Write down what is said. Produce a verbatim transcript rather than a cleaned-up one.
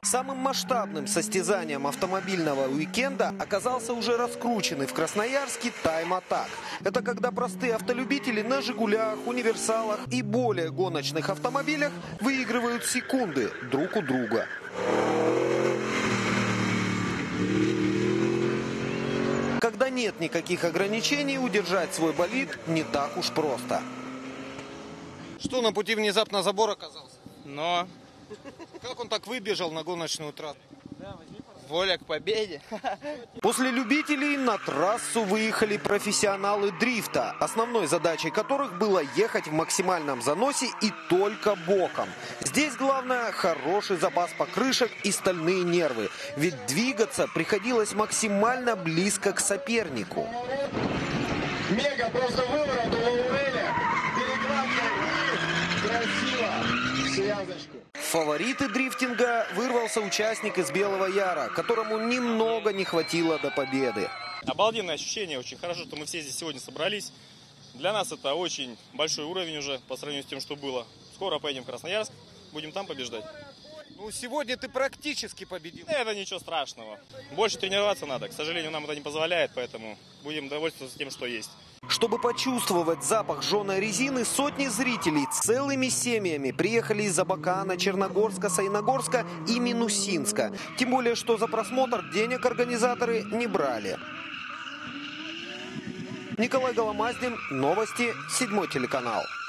Самым масштабным состязанием автомобильного уикенда оказался уже раскрученный в Красноярске тайм-атак. Это когда простые автолюбители на «Жигулях», универсалах и более гоночных автомобилях выигрывают секунды друг у друга. Когда нет никаких ограничений, удержать свой болид не так уж просто. Что, на пути внезапно забор оказался? Но... Как он так выбежал на гоночную трассу? Воля к победе. После любителей на трассу выехали профессионалы дрифта, основной задачей которых было ехать в максимальном заносе и только боком. Здесь главное хороший запас покрышек и стальные нервы, ведь двигаться приходилось максимально близко к сопернику. Мега просто выворот у Лауреля, перекладка и красиво связочку. В фавориты дрифтинга вырвался участник из Белого Яра, которому немного не хватило до победы. Обалденное ощущение, очень хорошо, что мы все здесь сегодня собрались. Для нас это очень большой уровень уже по сравнению с тем, что было. Скоро поедем в Красноярск, будем там побеждать. Ну, сегодня ты практически победил. Это ничего страшного. Больше тренироваться надо. К сожалению, нам это не позволяет, поэтому будем довольствоваться тем, что есть. Чтобы почувствовать запах жженой резины, сотни зрителей целыми семьями приехали из Абакана, Черногорска, Саяногорска и Минусинска. Тем более, что за просмотр денег организаторы не брали. Николай Голомаздин, новости, седьмой телеканал.